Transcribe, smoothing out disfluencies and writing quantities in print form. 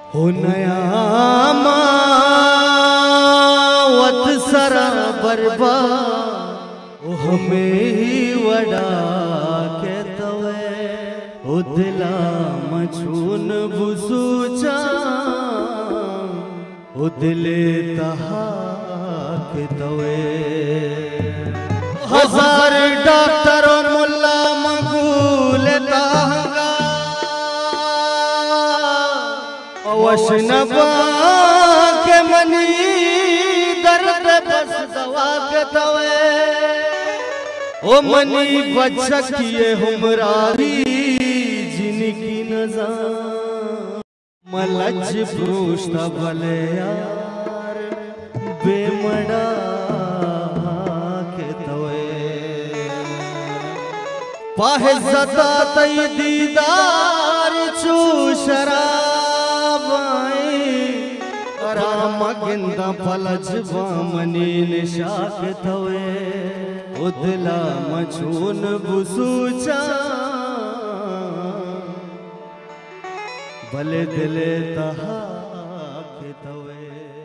हो नया मावत सरा बरबा ओ हमें ही वड़ा के तवे ओ दिला मछून बुसूचा ओ दिले तहा के तवे हजार डॉक्टर मुल्ला मगूल ताहंगा वशनबा के मनी दर्द बस दवा के तवे ओ मनी बचकिए हमरारी जिनकी नजर मलज पृष्ठ भले यार बेमड़ा के तवे पाहे सदा तई दीदार चू राम गिंदा पलज बामनी निशाक तवे उदला मछून बुसूचा भले दिले तहा के तवे।